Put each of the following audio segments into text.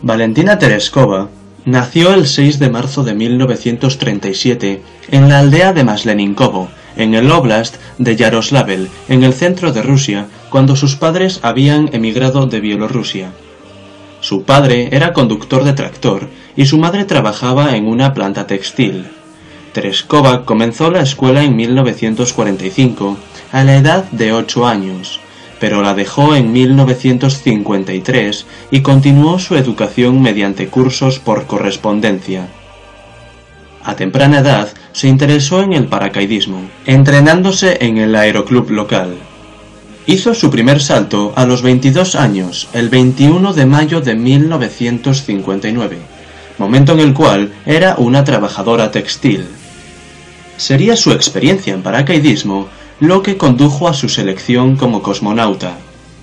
Valentina Tereskova nació el 6 de marzo de 1937 en la aldea de Masleninkovo, en el óblast de Yaroslavl, en el centro de Rusia, cuando sus padres habían emigrado de Bielorrusia. Su padre era conductor de tractor y su madre trabajaba en una planta textil. Tereskova comenzó la escuela en 1945, a la edad de 8 años, pero la dejó en 1953 y continuó su educación mediante cursos por correspondencia. A temprana edad se interesó en el paracaidismo, entrenándose en el aeroclub local. Hizo su primer salto a los 22 años, el 21 de mayo de 1959, momento en el cual era una trabajadora textil. Sería su experiencia en paracaidismo lo que condujo a su selección como cosmonauta.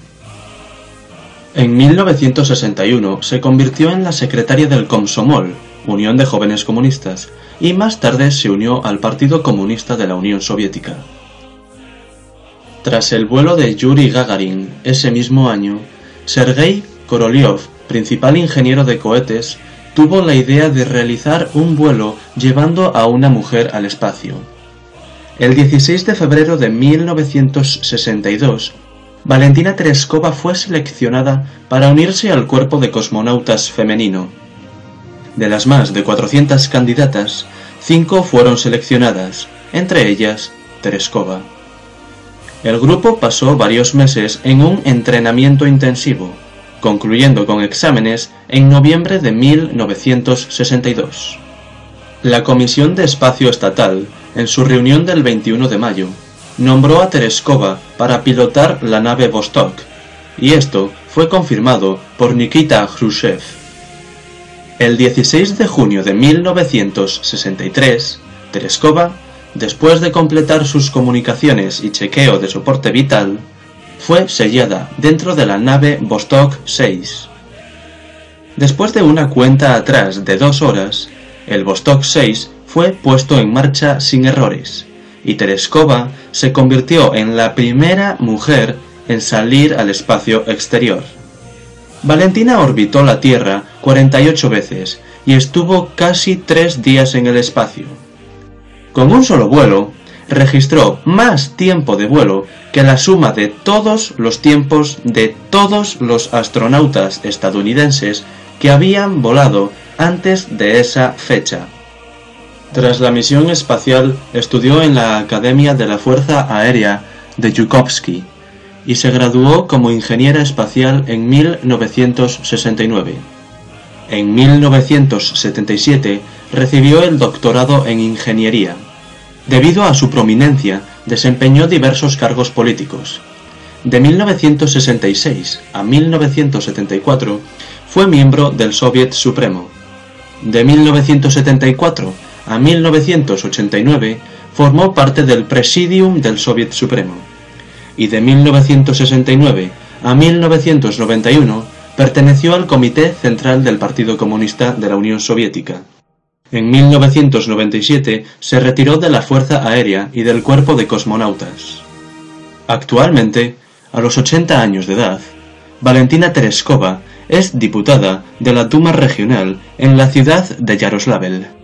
En 1961 se convirtió en la secretaria del Komsomol, Unión de Jóvenes Comunistas, y más tarde se unió al Partido Comunista de la Unión Soviética. Tras el vuelo de Yuri Gagarin ese mismo año, Sergei Korolev, principal ingeniero de cohetes, tuvo la idea de realizar un vuelo llevando a una mujer al espacio. El 16 de febrero de 1962, Valentina Tereskova fue seleccionada para unirse al cuerpo de cosmonautas femenino. De las más de 400 candidatas, 5 fueron seleccionadas, entre ellas Tereskova. El grupo pasó varios meses en un entrenamiento intensivo, concluyendo con exámenes en noviembre de 1962. La Comisión de Espacio Estatal, en su reunión del 21 de mayo, nombró a Tereskova para pilotar la nave Vostok, y esto fue confirmado por Nikita Khrushchev. El 16 de junio de 1963, Tereskova, después de completar sus comunicaciones y chequeo de soporte vital, fue sellada dentro de la nave Vostok 6. Después de una cuenta atrás de 2 horas, el Vostok 6 fue puesto en marcha sin errores, y Tereskova se convirtió en la primera mujer en salir al espacio exterior. Valentina orbitó la Tierra 48 veces y estuvo casi 3 días en el espacio. Con un solo vuelo, registró más tiempo de vuelo que la suma de todos los tiempos de todos los astronautas estadounidenses que habían volado antes de esa fecha. Tras la misión espacial, estudió en la Academia de la Fuerza Aérea de Yukhovsky y se graduó como ingeniera espacial en 1969. En 1977 recibió el doctorado en ingeniería. Debido a su prominencia, desempeñó diversos cargos políticos. De 1966 a 1974 fue miembro del Soviet Supremo. De 1974 a 1989 formó parte del Presidium del Soviet Supremo, y de 1969 a 1991 perteneció al Comité Central del Partido Comunista de la Unión Soviética. En 1997 se retiró de la Fuerza Aérea y del Cuerpo de Cosmonautas. Actualmente, a los 80 años de edad, Valentina Tereskova es diputada de la Duma Regional en la ciudad de Yaroslavl.